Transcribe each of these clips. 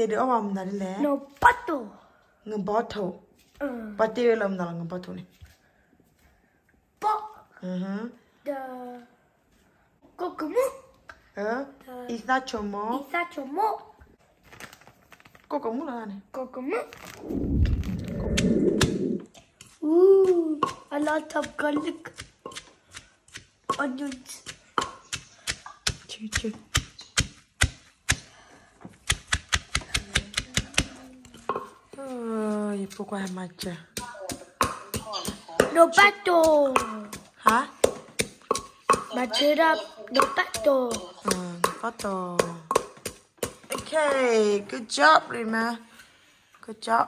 Pate o am na le. No pato. Ng bottle. Pate lam na ng bottle ni. Po. The kokomu. Isa chomo. Isa chomo. Kokomu la ni. Kokomu. Ooh, a lot of garlic. Onions. Chu. Oh, y poco hay macha. No pato. Ha? Matera no pato. Photo. Okay, good job, Rima. Good job.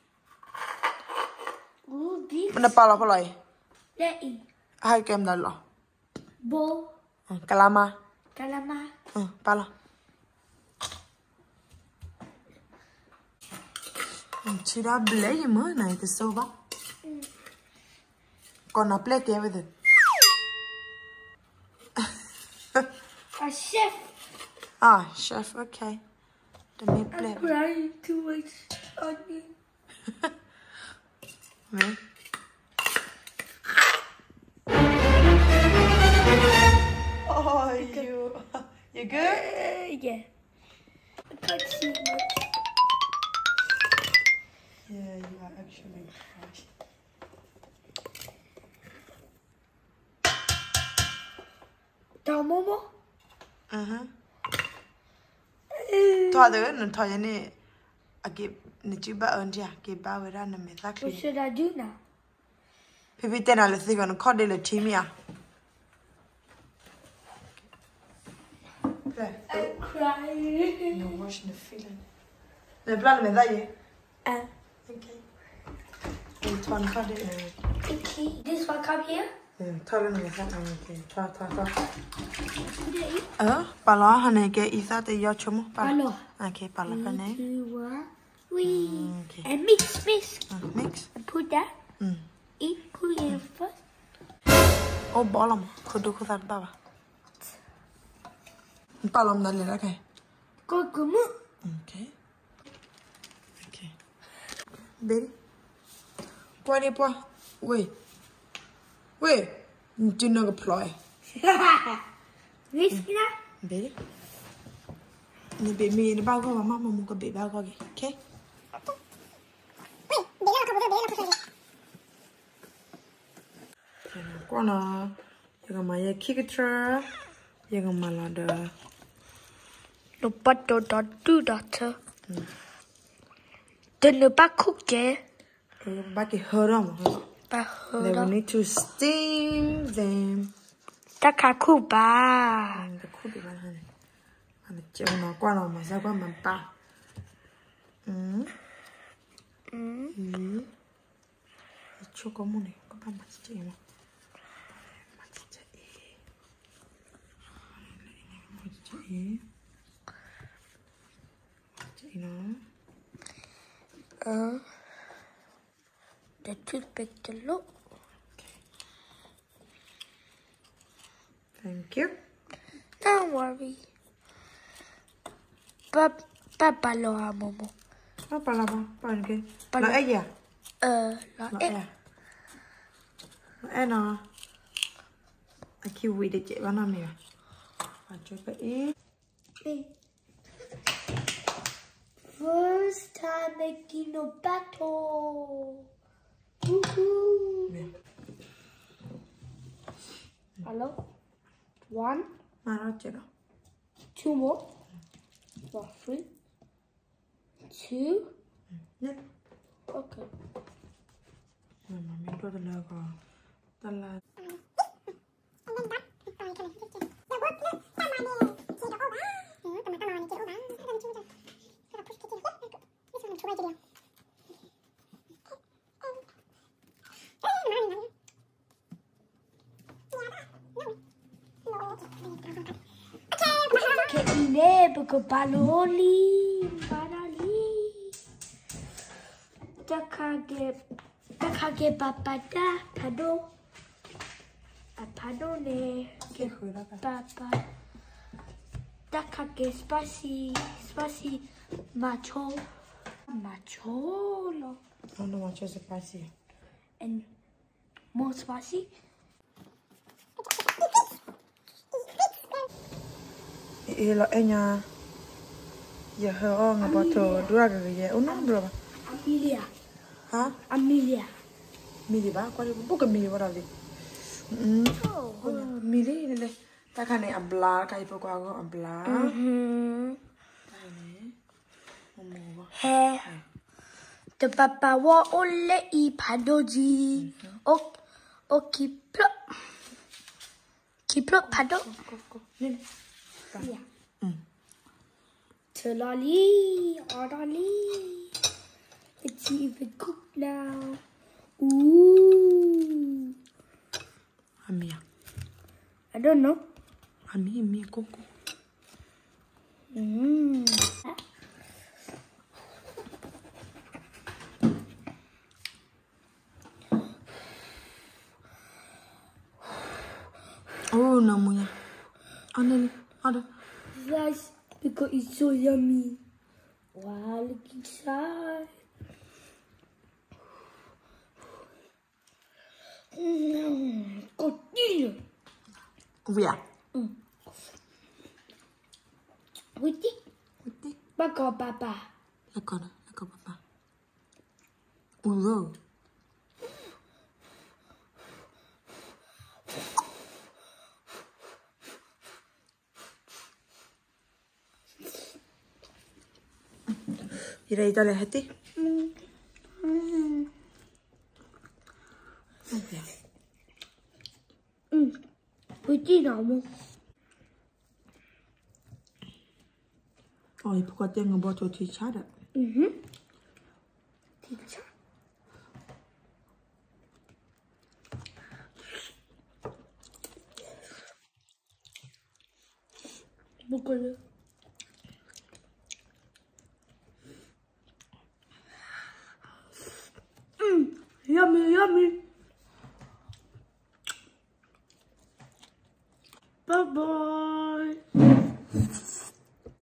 Ooh, this. Mana pala pala? Lei. Hai kem dah lo. Bo. Kalama. Kalama. Pala. Chị đã lấy mới này từ sâu bắp. Còn nó play kia với A chef. Chef, okay. Let me play. I'm crying too much onion. Me? Oh, you good? Yeah. I can't see much. Yeah, you are actually right. Momo? Thôi đừng thôi này. Kịp nè chú ba ơn chưa? Kịp ba với ra nè mẹ ta What should I do now? พี่tên là gì còn có đây là team à? I'm crying. No watch the feeling. Nè plan mẹ ta gì? Okay. Toàn có đây. Okay. This one come here? Thôi lên mẹ ta thôi. Bà lo hả này cái ý sao thì do chấm bà lo. Okay, bà lo cái này. And mix. Mix. And put that. Put it first. Oh, bỏ lòng. Cô đưa cô ta bà. Bà lòng này là cái. Kokomu. Okay. Baby. Qua đi qua. Wait. Do not apply. Whisky na? Baby. Nè bị mì nó bao gồm mà muốn có bị bao gồm kì. Okay. Qua nó. Giờ mà giờ kick it ra. Giờ mà là được. No pato don't do that. Then the back cook there. Bác cái hơ đó mà. They will need to steam them. Takakuba. The cool đi bạn này. Bạn chơi nó qua nó mà sao qua mà ta. Cho có một này có ba mặt chơi mà. Chạy nó. The toothpick to look. Thank you. Don't worry. Papa lo Momo. Apa lah bang? Ke? Lo aja. Lo nó. Kiwi để chạy vào năm này. Và cho cái ít. First time making a battle. Woohoo! Hello? One. Mà nó chạy đâu? Two more. Well, three. Two. Nhất. Okay. Mà mình có tên là có. Tên là. Porque baloli, takage papata, pado ne, Cái khối đó cả. papa, Htoke spicy, spicy macho, macholo, Oh no, macho spicy. and more spicy. Ilo enya. Ya he oh ngapato dua kali ya. Uno berapa? Amelia. Hah? Amelia. Mili ba? Kau bukan mili berapa? Mili ni le. Tak kan ni abla, kai pokok aku abla. He. The papa wa ole I padoji. O kiplo pado. Ni. Yeah. Tulali, orali. It's even cooked now. Ooh. Amia. I don't know. Ami koko. Oh, namanya. Ada. Guys, because it's so yummy. Wow, look inside. Continue. Wia. Witty. Baka papa. Lekor papa. Ulo. Ira ita lehati. Witty namu. Oh, ibu kata ngebuat roti cara. Teacher. Bukan. Yummy. Bye-bye.